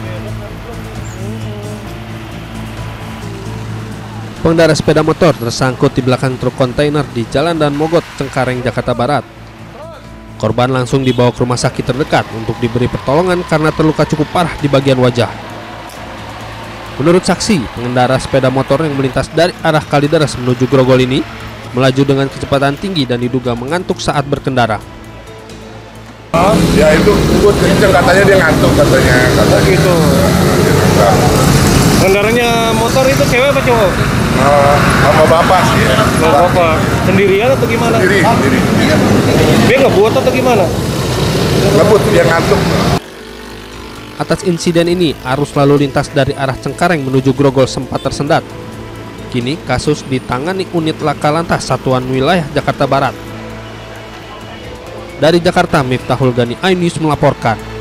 Pengendara sepeda motor tersangkut di belakang truk kontainer di Jalan Dan Mogot, Cengkareng, Jakarta Barat. Korban langsung dibawa ke rumah sakit terdekat untuk diberi pertolongan karena terluka cukup parah di bagian wajah. Menurut saksi, pengendara sepeda motor yang melintas dari arah Kalideres menuju Grogol ini melaju dengan kecepatan tinggi dan diduga mengantuk saat berkendara. Ya itu kenceng, katanya dia ngantuk katanya. Gitu. Pengendaranya motor itu cewek apa cowok? Sama bapak sih ya. Bapak sendirian atau gimana? Sendiri. Dia ngebut atau gimana? Ngebut, dia ngantuk. Atas insiden ini, arus lalu lintas dari arah Cengkareng menuju Grogol sempat tersendat. Kini kasus ditangani unit Laka Lantas Satuan Wilayah Jakarta Barat. Dari Jakarta, Miftahul Gani, iNews melaporkan.